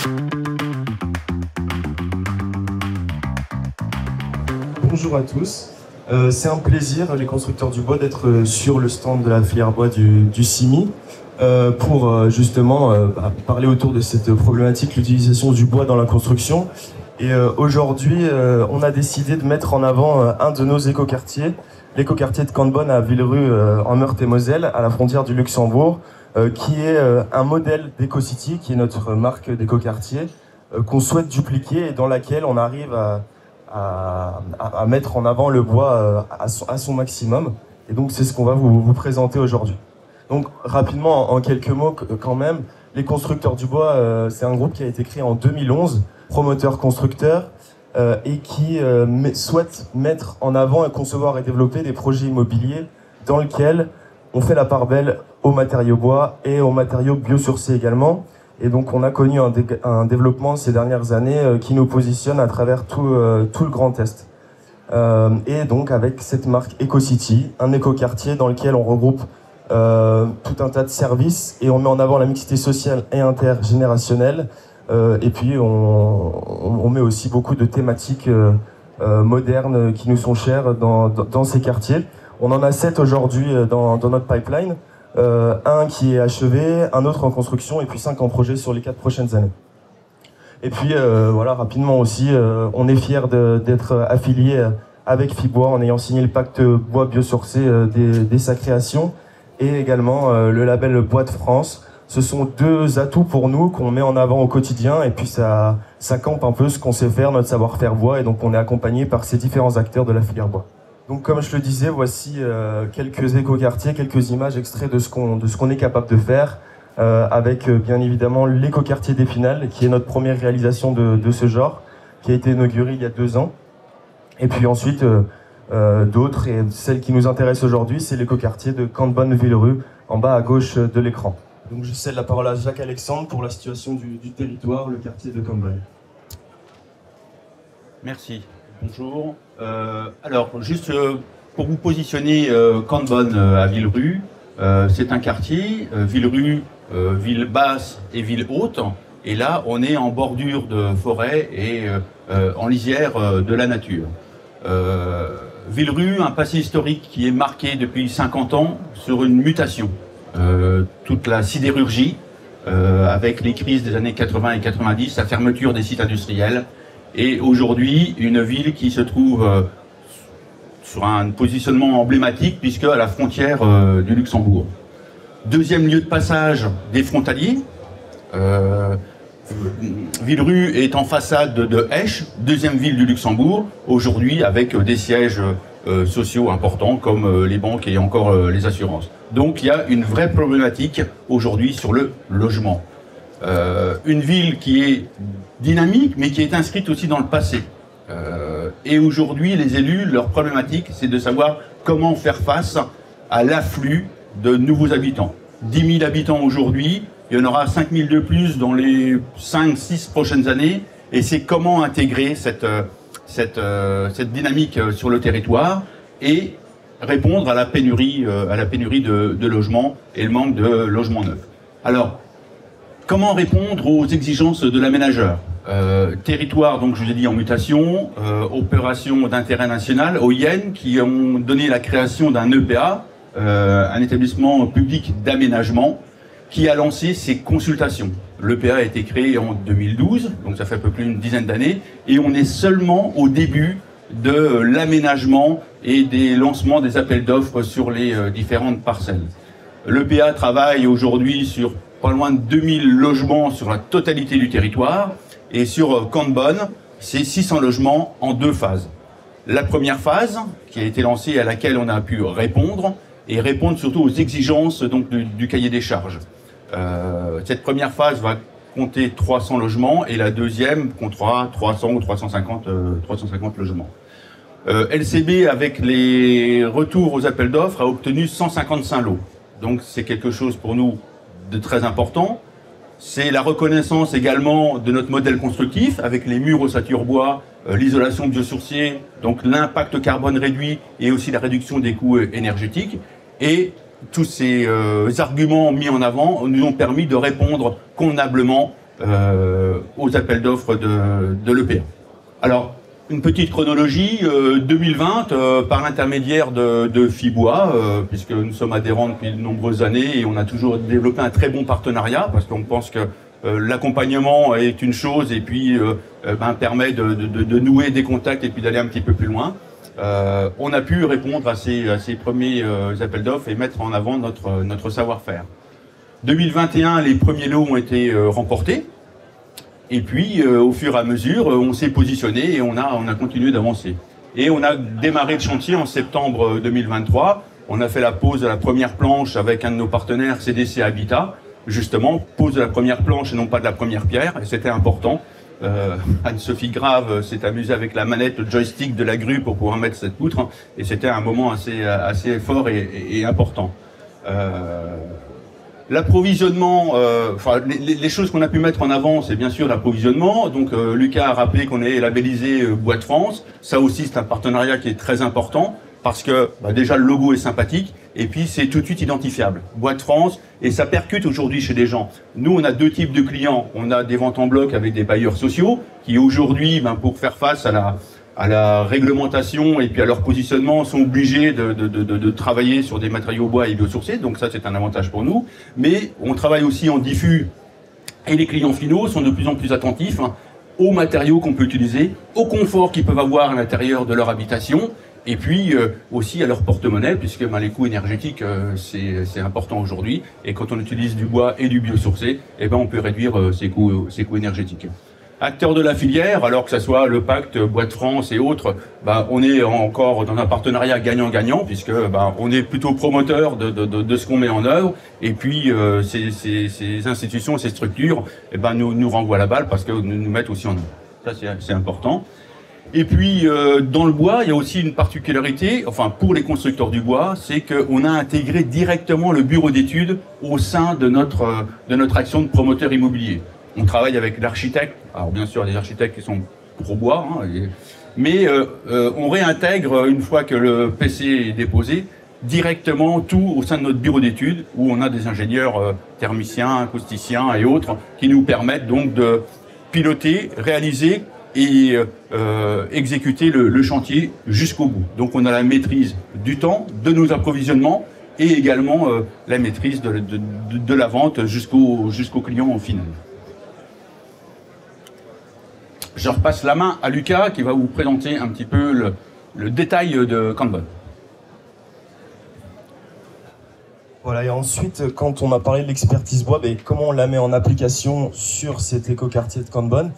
Bonjour à tous. C'est un plaisir, les constructeurs du bois, d'être sur le stand de la filière bois du CIMI pour justement parler autour de cette problématique, l'utilisation du bois dans la construction. Et aujourd'hui, on a décidé de mettre en avant un de nos écoquartiers, l'écoquartier de Cambonne à Villerue en Meurthe-et-Moselle, à la frontière du Luxembourg, qui est un modèle d'EcoCity, qui est notre marque d'écoquartier, qu'on souhaite dupliquer et dans laquelle on arrive à mettre en avant le bois à son maximum. Et donc c'est ce qu'on va vous présenter aujourd'hui. Donc rapidement, en quelques mots quand même, les constructeurs du bois, c'est un groupe qui a été créé en 2011, promoteur-constructeur, et qui souhaite mettre en avant et concevoir et développer des projets immobiliers dans lesquels on fait la part belle aux matériaux bois et aux matériaux biosourcés également. Et donc on a connu un développement ces dernières années qui nous positionne à travers tout le Grand Est. Et donc avec cette marque EcoCity, un écoquartier dans lequel on regroupe tout un tas de services et on met en avant la mixité sociale et intergénérationnelle. Et puis on met aussi beaucoup de thématiques modernes qui nous sont chères dans ces quartiers. On en a 7 aujourd'hui dans notre pipeline. Un qui est achevé, un autre en construction et puis 5 en projet sur les 4 prochaines années. Et puis voilà, rapidement aussi, on est fiers d'être affilié avec Fibois en ayant signé le pacte bois biosourcé dès sa création et également le label Bois de France. Ce sont 2 atouts pour nous qu'on met en avant au quotidien et puis ça campe un peu ce qu'on sait faire, notre savoir-faire bois, et donc on est accompagné par ces différents acteurs de la filière bois. Donc comme je le disais, voici quelques écoquartiers, quelques images extraits de ce qu'on est capable de faire, avec bien évidemment l'écoquartier d'Épinal, qui est notre première réalisation de ce genre, qui a été inaugurée il y a 2 ans. Et puis ensuite d'autres, et celle qui nous intéresse aujourd'hui, c'est l'écoquartier de Cambonne-Villerue, en bas à gauche de l'écran. Donc je cède la parole à Jacques-Alexandre pour la situation du territoire, le quartier de Cambonne. Merci. Bonjour. Alors, juste pour vous positionner, Cambonne à Villerue, c'est un quartier, Villerue, ville basse et ville haute. Et là, on est en bordure de forêt et en lisière de la nature. Villerue, un passé historique qui est marqué depuis 50 ans sur une mutation. Toute la sidérurgie, avec les crises des années 80 et 90, la fermeture des sites industriels, et aujourd'hui une ville qui se trouve sur un positionnement emblématique puisque à la frontière du Luxembourg. Deuxième lieu de passage des frontaliers. Villerue est en façade de Esch, deuxième ville du Luxembourg, aujourd'hui avec des sièges sociaux importants comme les banques et encore les assurances. Donc il y a une vraie problématique aujourd'hui sur le logement. Une ville qui est dynamique mais qui est inscrite aussi dans le passé. Et aujourd'hui les élus, leur problématique c'est de savoir comment faire face à l'afflux de nouveaux habitants. 10 000 habitants aujourd'hui, il y en aura 5 000 de plus dans les 5-6 prochaines années, et c'est comment intégrer cette dynamique sur le territoire et répondre à la pénurie de logements et le manque de logements neufs. Alors, comment répondre aux exigences de l'aménageur? Territoire, donc je vous ai dit, en mutation, opération d'intérêt national, OIN, qui ont donné la création d'un EPA, un établissement public d'aménagement, qui a lancé ses consultations. L'EPA a été créé en 2012, donc ça fait un peu plus d'une dizaine d'années, et on est seulement au début de l'aménagement et des lancements des appels d'offres sur les différentes parcelles. L'EPA travaille aujourd'hui sur pas loin de 2000 logements sur la totalité du territoire, et sur Cambonne, c'est 600 logements en 2 phases. La première phase, qui a été lancée, à laquelle on a pu répondre, et répondre surtout aux exigences donc, du cahier des charges. Cette première phase va compter 300 logements, et la deuxième comptera 300 ou 350 logements. LCB, avec les retours aux appels d'offres, a obtenu 155 lots. Donc c'est quelque chose pour nous de très important. C'est la reconnaissance également de notre modèle constructif avec les murs ossature bois, l'isolation biosourcée, donc l'impact carbone réduit et aussi la réduction des coûts énergétiques. Et tous ces arguments mis en avant nous ont permis de répondre convenablement aux aux appels d'offres de l'EPA. Alors, une petite chronologie, 2020, par l'intermédiaire de FIBOIS, puisque nous sommes adhérents depuis de nombreuses années et on a toujours développé un très bon partenariat, parce qu'on pense que l'accompagnement est une chose et puis permet de nouer des contacts et puis d'aller un petit peu plus loin. On a pu répondre à ces premiers appels d'offres et mettre en avant notre savoir-faire. 2021, les premiers lots ont été remportés. Et puis, au fur et à mesure, on s'est positionné et on a continué d'avancer. Et on a démarré le chantier en septembre 2023. On a fait la pose de la première planche avec un de nos partenaires, CDC Habitat. Justement, pose de la première planche et non pas de la première pierre. Et c'était important. Anne-Sophie Grave s'est amusée avec la manette, le joystick de la grue pour pouvoir mettre cette poutre. Et c'était un moment assez fort et important. L'approvisionnement, les choses qu'on a pu mettre en avant, c'est bien sûr l'approvisionnement. Donc Lucas a rappelé qu'on est labellisé Bois de France. Ça aussi, c'est un partenariat qui est très important parce que déjà le logo est sympathique et puis c'est tout de suite identifiable. Bois de France, et ça percute aujourd'hui chez les gens. Nous, on a deux types de clients. On a des ventes en bloc avec des bailleurs sociaux qui aujourd'hui, pour faire face à la réglementation et puis à leur positionnement, sont obligés de travailler sur des matériaux bois et biosourcés, donc ça c'est un avantage pour nous. Mais on travaille aussi en diffus et les clients finaux sont de plus en plus attentifs aux matériaux qu'on peut utiliser, au confort qu'ils peuvent avoir à l'intérieur de leur habitation et puis aussi à leur porte-monnaie, puisque les coûts énergétiques c'est important aujourd'hui, et quand on utilise du bois et du biosourcé, on peut réduire ces coûts énergétiques. Acteurs de la filière, alors que ce soit le pacte Bois de France et autres, on est encore dans un partenariat gagnant-gagnant, puisque on est plutôt promoteur de ce qu'on met en œuvre, et puis ces institutions, ces structures, nous renvoient la balle parce que nous mettent aussi en œuvre. Ça c'est important. Et puis dans le bois, il y a aussi une particularité, pour les constructeurs du bois, c'est qu'on a intégré directement le bureau d'études au sein de notre action de promoteur immobilier. On travaille avec l'architecte, alors bien sûr des architectes qui sont pro bois, mais on réintègre, une fois que le PC est déposé, directement tout au sein de notre bureau d'études, où on a des ingénieurs thermiciens, acousticiens et autres, qui nous permettent donc de piloter, réaliser et exécuter le chantier jusqu'au bout. Donc on a la maîtrise du temps, de nos approvisionnements, et également la maîtrise de la vente jusqu'au client au final. Je repasse la main à Lucas qui va vous présenter un petit peu le détail de Kanban. Voilà, et ensuite, quand on a parlé de l'expertise bois, comment on la met en application sur cet écoquartier de Kanban,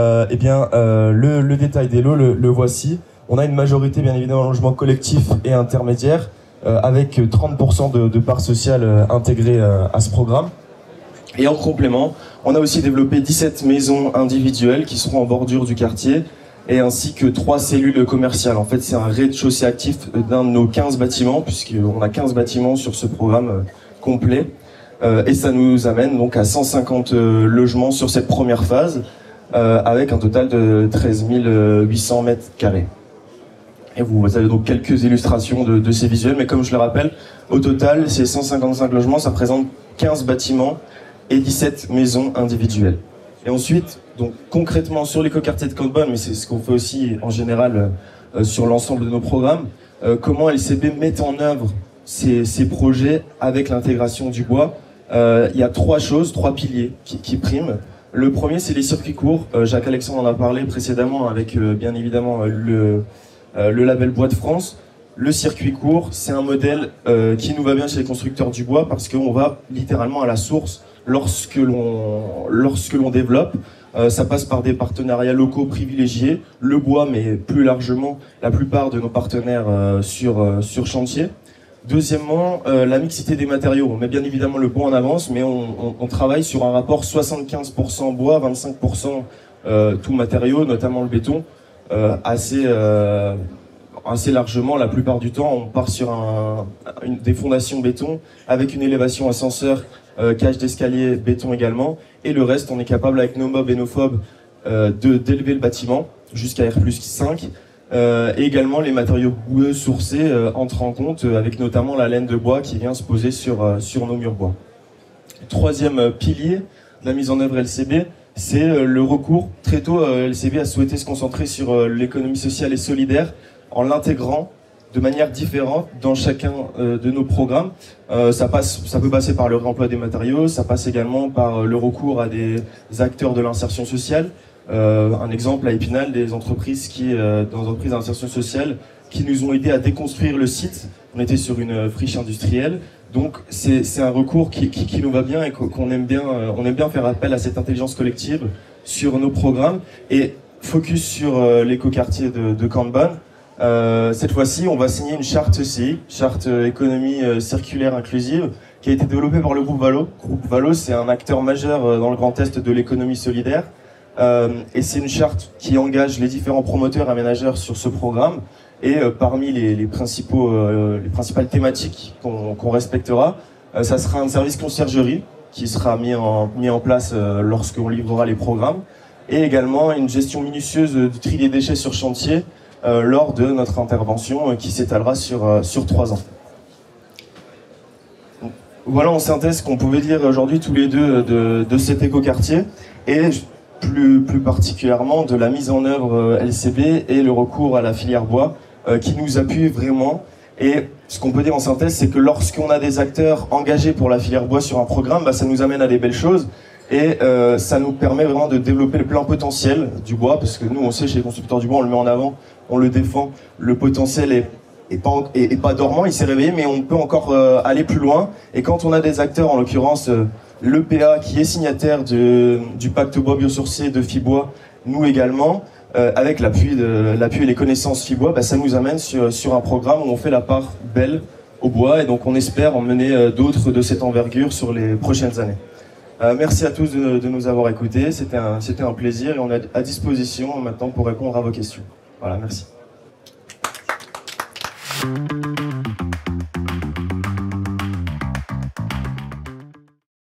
le détail des lots, le voici. On a une majorité, bien évidemment, en logement collectif et intermédiaire, avec 30% de part sociale intégrée à ce programme. Et en complément, on a aussi développé 17 maisons individuelles qui seront en bordure du quartier, et ainsi que 3 cellules commerciales. En fait, c'est un rez-de-chaussée actif d'un de nos 15 bâtiments, puisqu'on a 15 bâtiments sur ce programme complet. Et ça nous amène donc à 150 logements sur cette première phase, avec un total de 13 800 mètres carrés. Et vous avez donc quelques illustrations de ces visuels, mais comme je le rappelle, au total, ces 155 logements, ça représente 15 bâtiments et 17 maisons individuelles. Et ensuite, donc concrètement sur l'écoquartier de Kanban, mais c'est ce qu'on fait aussi en général sur l'ensemble de nos programmes, comment LCB met en œuvre ces projets avec l'intégration du bois. Il y a 3 piliers qui priment. Le premier, c'est les circuits courts. Jacques-Alexandre en a parlé précédemment avec bien évidemment le label Bois de France. Le circuit court, c'est un modèle qui nous va bien chez les constructeurs du bois parce qu'on va littéralement à la source lorsque l'on développe. Ça passe par des partenariats locaux privilégiés, le bois, mais plus largement la plupart de nos partenaires sur chantier. Deuxièmement, la mixité des matériaux. On met bien évidemment le bois en avance, mais on travaille sur un rapport 75% bois, 25% tout matériau, notamment le béton, assez largement. La plupart du temps, on part sur des fondations béton avec une élévation ascenseur, cage d'escalier béton également, et le reste, on est capable avec nos mobs et nos fobs d'élever le bâtiment jusqu'à R+5. Et également les matériaux boueux sourcés entrent en compte, avec notamment la laine de bois qui vient se poser sur nos murs bois. Troisième pilier de la mise en œuvre LCB, c'est le recours. Très tôt, LCB a souhaité se concentrer sur l'économie sociale et solidaire en l'intégrant de manière différente dans chacun de nos programmes. Ça peut passer par le réemploi des matériaux, ça passe également par le recours à des acteurs de l'insertion sociale. Un exemple à Épinal, des entreprises d'insertion sociale qui nous ont aidés à déconstruire le site. On était sur une friche industrielle. Donc c'est un recours qui nous va bien et qu'on aime bien. On aime bien faire appel à cette intelligence collective sur nos programmes. Et focus sur l'écoquartier de Kanban. Cette fois-ci, on va signer une charte ECI, charte économie circulaire inclusive, qui a été développée par le groupe Valo. Le groupe Valo, c'est un acteur majeur dans le Grand Est de l'économie solidaire. Et c'est une charte qui engage les différents promoteurs et aménageurs sur ce programme. Et parmi les principales thématiques qu'on respectera, ça sera un service conciergerie qui sera mis en place lorsqu'on livrera les programmes. Et également une gestion minutieuse du tri des déchets sur chantier lors de notre intervention qui s'étalera sur 3 ans. Voilà en synthèse ce qu'on pouvait dire aujourd'hui tous les deux de cet écoquartier et plus particulièrement de la mise en œuvre LCB et le recours à la filière bois qui nous appuie vraiment. Et ce qu'on peut dire en synthèse, c'est que lorsqu'on a des acteurs engagés pour la filière bois sur un programme, ça nous amène à des belles choses et ça nous permet vraiment de développer le plein potentiel du bois, parce que nous on sait chez les constructeurs du bois, on le met en avant, on le défend, le potentiel est pas dormant, il s'est réveillé, mais on peut encore aller plus loin. Et quand on a des acteurs, en l'occurrence l'EPA qui est signataire du pacte bois biosourcé de Fibois, nous également, avec l'appui et les connaissances Fibois, ça nous amène sur un programme où on fait la part belle au bois, et donc on espère en mener d'autres de cette envergure sur les prochaines années. Merci à tous de nous avoir écoutés, c'était un plaisir et on est à disposition maintenant pour répondre à vos questions. Voilà, merci.